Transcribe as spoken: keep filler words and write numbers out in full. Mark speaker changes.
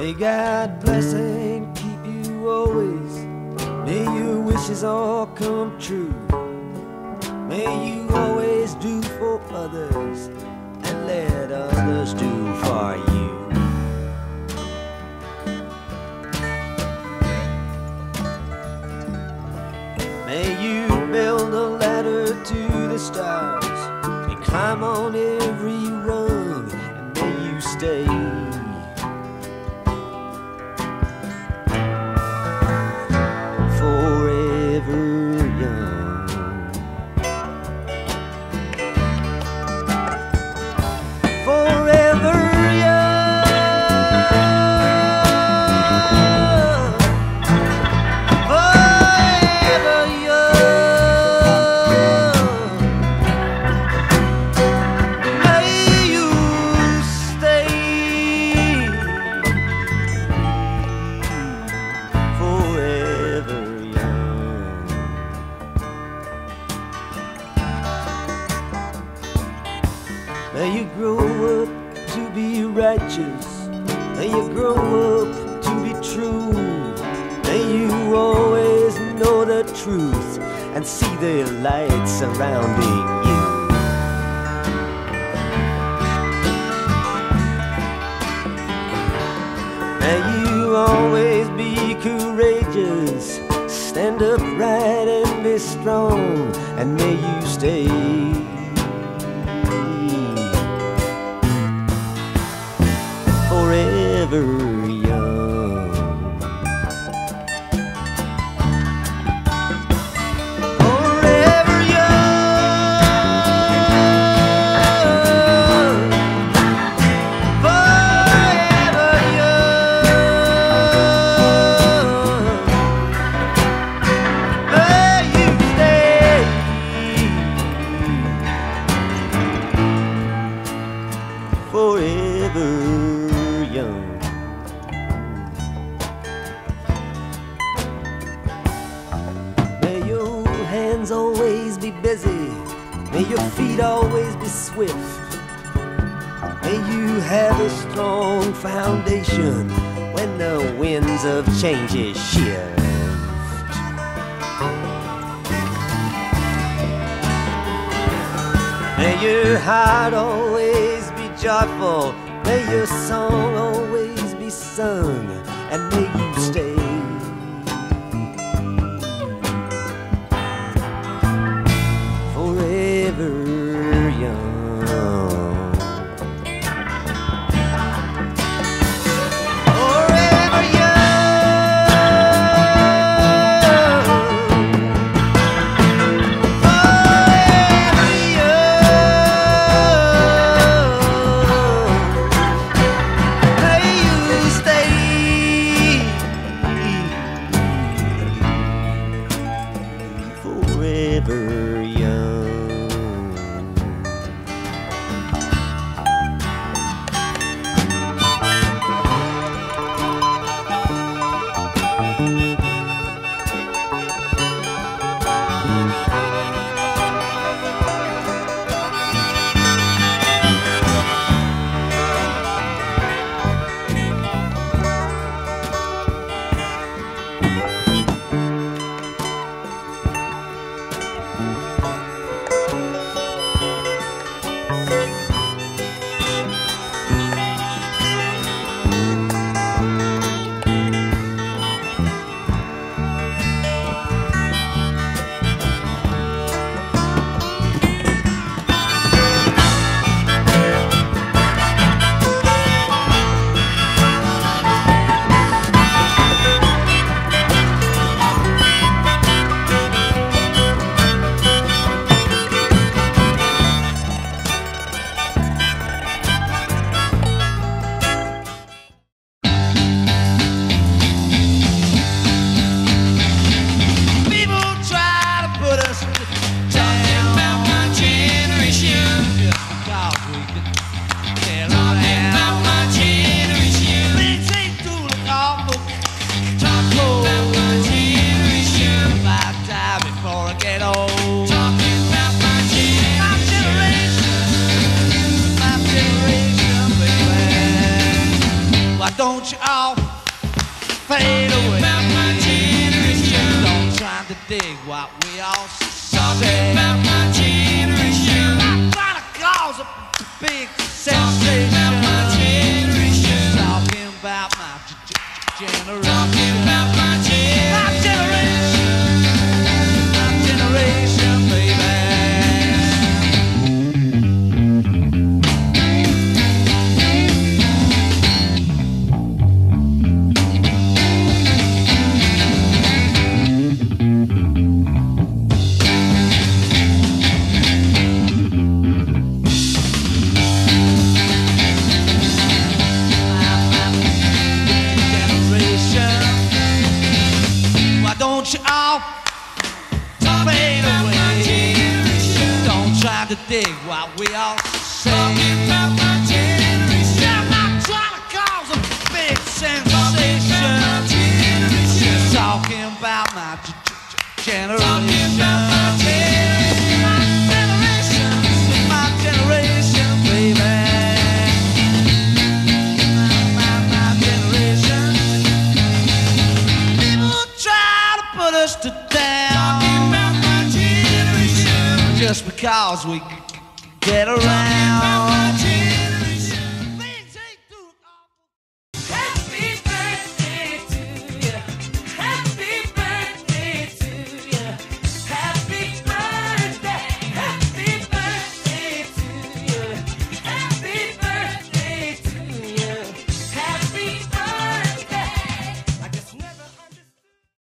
Speaker 1: May God bless and keep you always. May your wishes all come true. May you always do for others and let others do for you. May you build a ladder to the stars and climb on every rung, and may you stay forever young. Forever young. Forever young. May you stay forever young. May you grow up to be righteous. May you grow up to be true. May you always know the truth and see the light surrounding you. May you always be courageous, stand upright and be strong, and may you stay forever young. Forever young. Forever young. May you stay forever young. May your hands always be busy. May your feet always be swift. May you have a strong foundation when the winds of change shift. May your heart always be joyful. May your song always be sung, and may you stay forever young. Forever young. Forever young. May you stay
Speaker 2: don't you all fade away.
Speaker 3: About my generation.
Speaker 2: Don't try to dig what we all say.
Speaker 3: Talking about my generation.
Speaker 2: Not trying to cause a big
Speaker 3: Talking
Speaker 2: sensation.
Speaker 3: about my generation.
Speaker 2: Talking about my g- g- generation.
Speaker 3: Talking about my generation.
Speaker 2: My generation. My generation, baby. Don't you all fade away. Don't try to dig what we all say.
Speaker 3: Talking about my generation.
Speaker 2: I'm not trying to cause a big sensation.
Speaker 3: Just
Speaker 2: Talking about my g- g- generation.
Speaker 3: Talking about my generation.
Speaker 2: My generation, my generation, baby. My, my, my generation. People try to put us to down
Speaker 3: Talking about my generation.
Speaker 2: just because we g- g- get
Speaker 3: Talking about my
Speaker 2: around.
Speaker 3: generation.